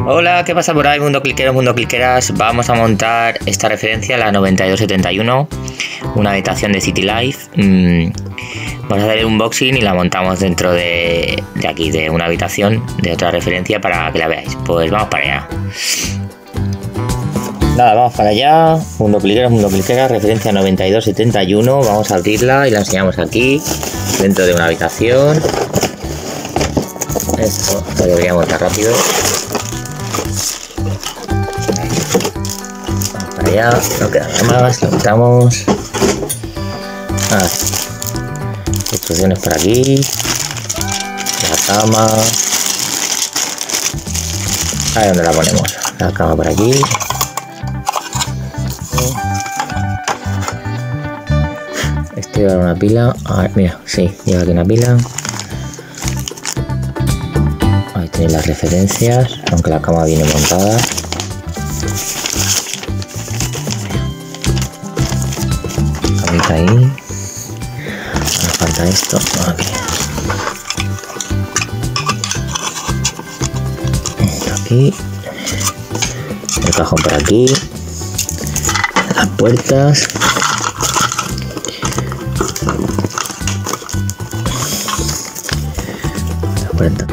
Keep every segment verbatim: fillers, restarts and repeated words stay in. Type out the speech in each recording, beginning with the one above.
Hola, ¿qué pasa por ahí, mundo cliquero, mundo cliqueras? Vamos a montar esta referencia, la noventa y dos setenta y uno, una habitación de City Life. Mm, vamos a hacer el unboxing y la montamos dentro de, de aquí, de una habitación de otra referencia para que la veáis. Pues vamos para allá. Nada, vamos para allá. Mundo cliquero, mundo cliqueras, referencia noventa y dos setenta y uno. Vamos a abrirla y la enseñamos aquí, dentro de una habitación. Esto lo debería montar rápido. Vamos para allá, no queda nada más, lo quitamos. Ah, instrucciones por aquí, la cama. A ver dónde la ponemos. La cama por aquí. Este lleva una pila. A ver, mira, sí, lleva aquí una pila. Ahí tenéis las referencias, aunque la cama viene montada. Camita ahí. Ahora falta esto. Aquí. Esto aquí. El cajón por aquí. Las puertas. La puerta.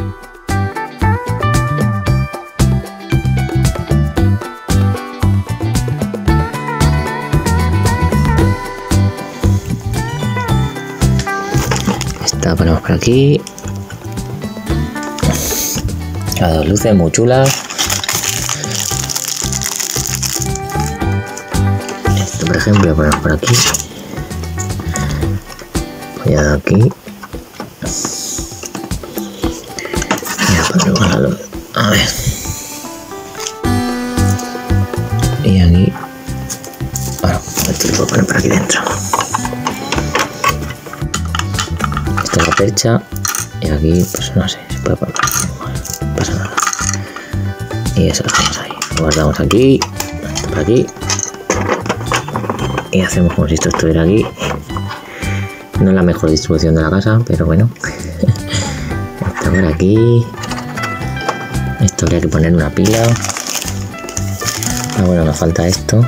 Esta ponemos por aquí. Las dos luces muy chulas. Esto, por ejemplo, ponemos por aquí. Cuidado aquí. Ya ponemos la luz. A ver. Y aquí. Bueno, esto lo puedo poner por aquí dentro. Esta es la percha. Y aquí, pues no sé, se puede poner. No pasa nada. Y eso lo dejamos ahí. Lo guardamos aquí. Por aquí. Y hacemos como si esto estuviera aquí. No es la mejor distribución de la casa, pero bueno. Está por aquí. Esto habría que poner una pila. Ah, bueno, nos falta esto.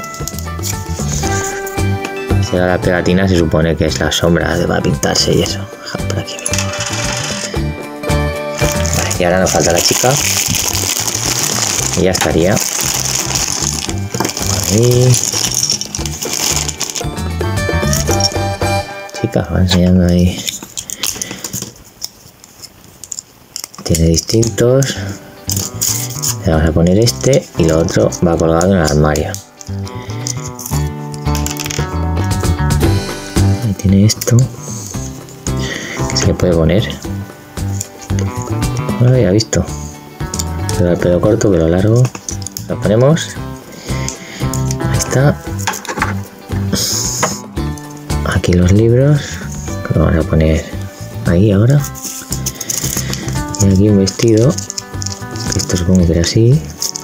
Si ahora la pegatina se supone que es la sombra de va a pintarse y eso. Por aquí. Vale, y ahora nos falta la chica. Y ya estaría. Ahí. Chica, va enseñando ahí. Tiene distintos. Le vamos a poner este y lo otro va colgado en el armario. Ahí tiene esto. Que se le puede poner. No lo había visto. Pero el pelo corto, pelo largo. Lo ponemos. Ahí está. Aquí los libros. Que lo vamos a poner ahí ahora. Y aquí un vestido. Esto supongo que era así.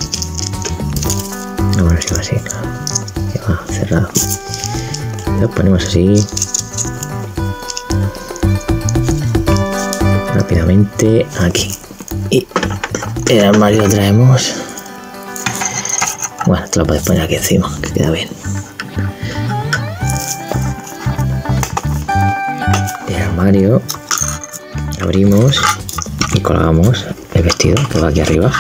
No, bueno, si va así, claro. Ya va cerrado. Lo ponemos así. Rápidamente aquí. Y el armario lo traemos. Bueno, te lo puedes poner aquí encima, que queda bien. El armario abrimos y colgamos el vestido que va aquí arriba.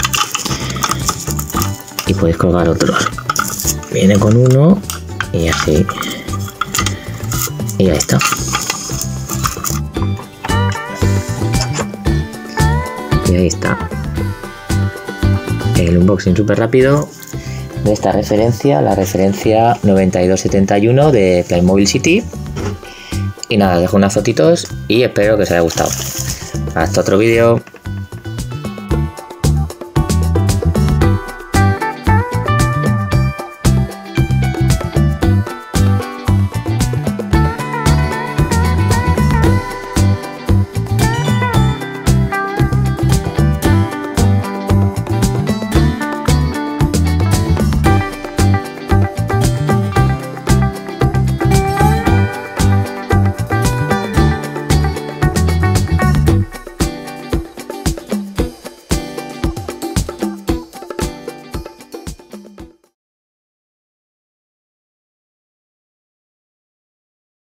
Y puedes colgar otros. Viene con uno y así. Y ya está. Y ahí está el unboxing súper rápido de esta referencia, la referencia noventa y dos setenta y uno de Playmobil City. Y nada, dejo unas fotitos y espero que os haya gustado. Hasta otro vídeo.